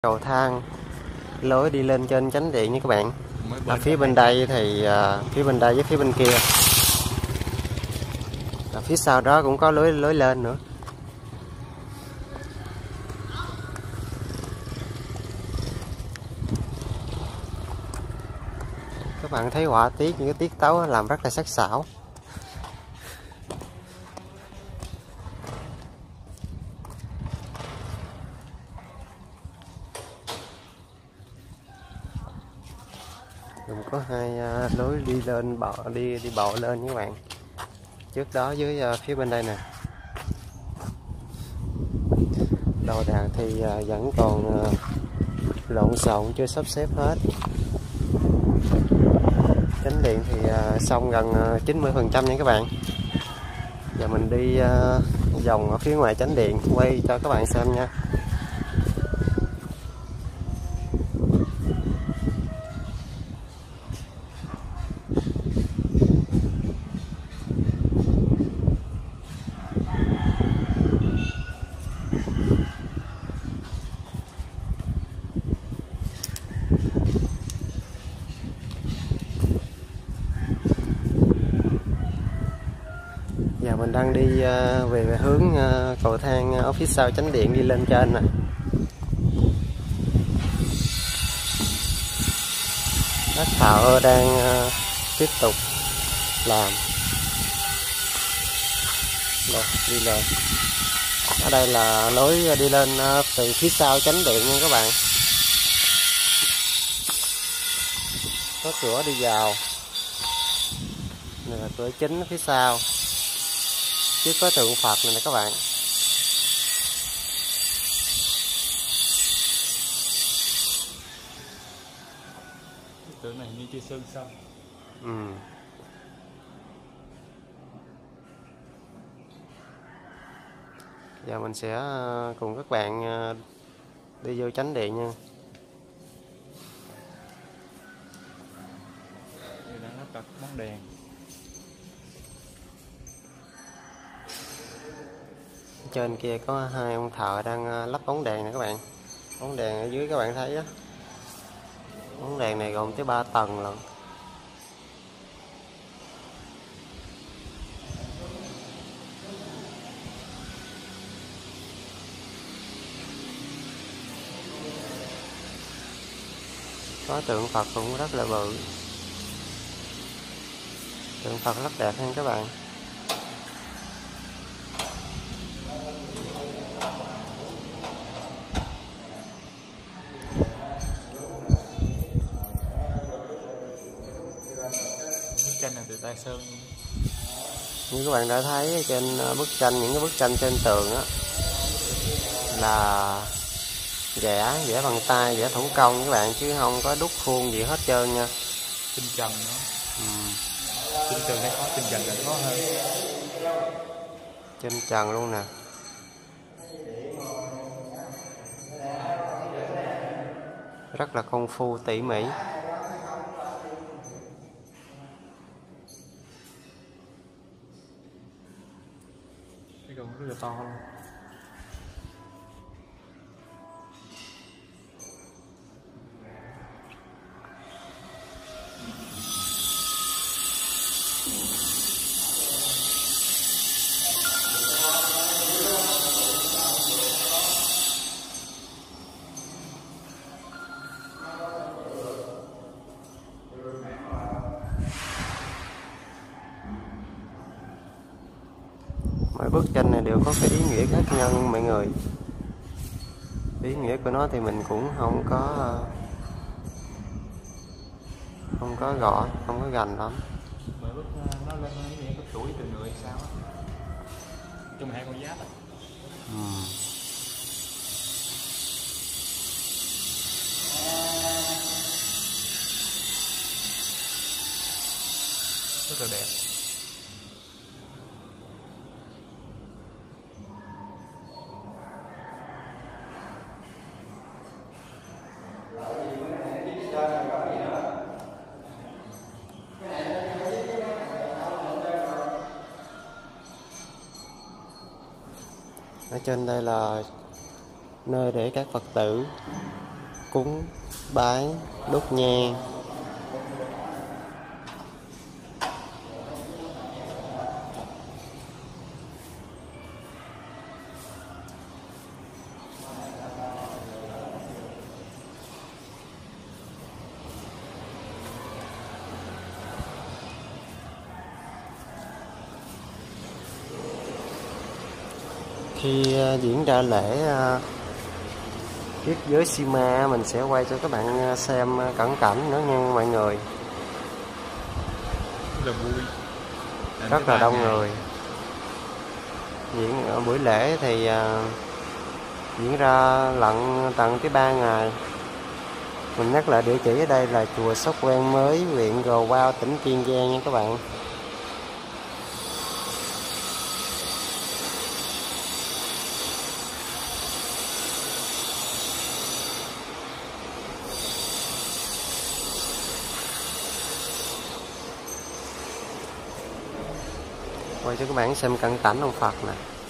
Cầu thang lối đi lên trên chánh điện nha các bạn. Ở phía bên này. đây thì phía bên đây với phía bên kia. Ở phía sau đó cũng có lối lên nữa. Các bạn thấy họa tiết, những cái tiết tấu làm rất là sắc sảo. Cũng có hai lối đi lên đi bộ lên nha các bạn. Trước đó dưới phía bên đây nè. Đồ đạc thì vẫn còn lộn xộn, chưa sắp xếp hết. Chánh điện thì xong gần 90% nha các bạn. Giờ mình đi vòng ở phía ngoài chánh điện quay cho các bạn xem nha. Giờ mình đang đi về hướng cầu thang ở phía sau chánh điện đi lên trên nè. Các thợ đang tiếp tục làm. Rồi, đi lên. Ở đây là lối đi lên từ phía sau chánh điện nha các bạn. Có cửa đi vào. Này là cửa chính phía sau. Chứ có tượng Phật này nè các bạn. Tượng này như chưa sơn xong. Giờ mình sẽ cùng các bạn đi vô chánh điện nha. Đây đang lắp đặt bóng đèn. Trên kia có hai ông thợ đang lắp bóng đèn nè các bạn. Bóng đèn ở dưới các bạn thấy đó. Bóng đèn này gồm tới 3 tầng lận. Có tượng Phật cũng rất là bự. Tượng Phật rất đẹp nha các bạn. Bức tranh này từ tay sơn. Như các bạn đã thấy trên bức tranh, những cái bức tranh trên tường á là vẽ bằng tay, vẽ thủ công các bạn, chứ không có đúc khuôn gì hết trơn nha. Tinh trần nữa. Tinh trần hay khó, tinh trần càng khó hơn. Trên trần luôn nè. Rất là công phu tỉ mỉ. Cái còn rất là to luôn. Mỗi bức tranh này đều có cái ý nghĩa khác nhau mọi người. Ý nghĩa của nó thì mình cũng không có rõ, không có gành lắm. Mỗi bức nó lên ý nghĩa có tuổi từ người sao á. Trong hai con giáp á. Rất là đẹp. Ở trên đây là nơi để các Phật tử cúng bái, đốt nhang. Khi diễn ra lễ viết giới Sima, mình sẽ quay cho các bạn xem cận cảnh nữa nha mọi người. Rất là vui. Rất là đông người. Diễn ở buổi lễ thì diễn ra lận tận tới 3 ngày. Mình nhắc lại địa chỉ ở đây là chùa Sóc Quang Mới, huyện Gò Quao, tỉnh Kiên Giang nha các bạn. Quay cho các bạn xem cận cảnh ông Phật nè.